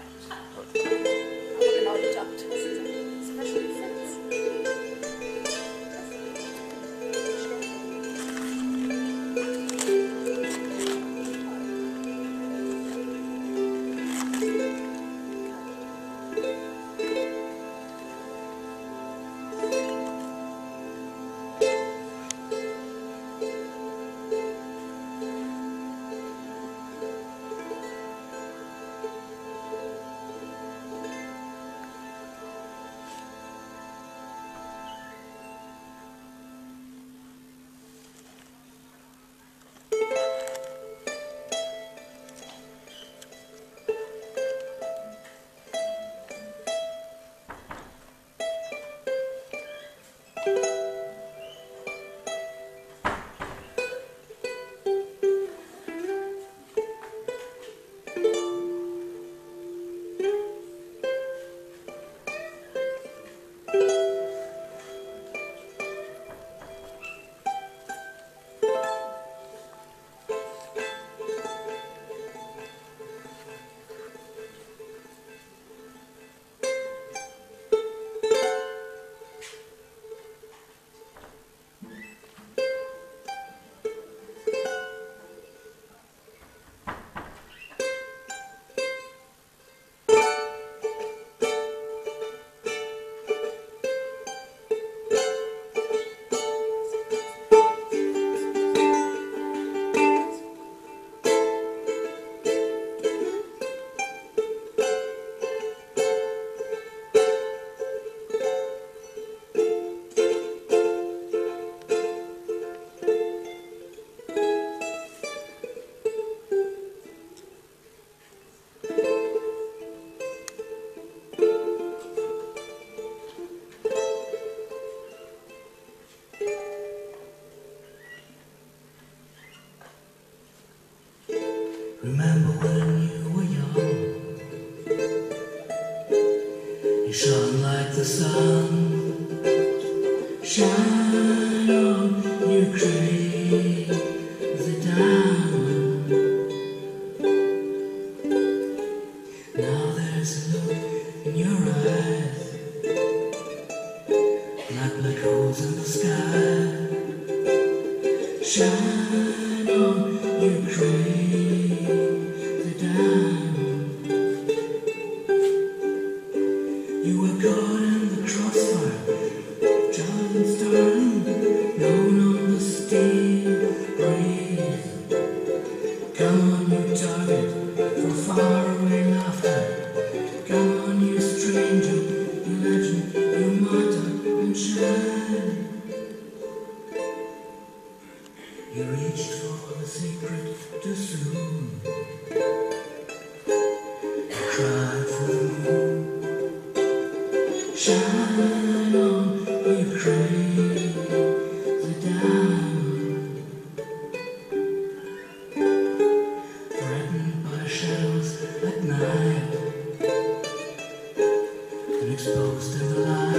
Aber genau die Jump-Taste. Special Effects. Remember when you were young, you shone like the sun, shine on your crazy diamond. Now there's a look in your eyes, like black holes in the sky, shine on your crazy diamond. You were caught in the crossfire, child and starting, known on the steel breeze. Come on, you target, for faraway laughter. Come on, you stranger, you legend, you martyr, and shine. You reached for the secret too soon. You cried for the moon. Shine on, you crazy diamond. Threatened by shadows at night, and exposed in the light.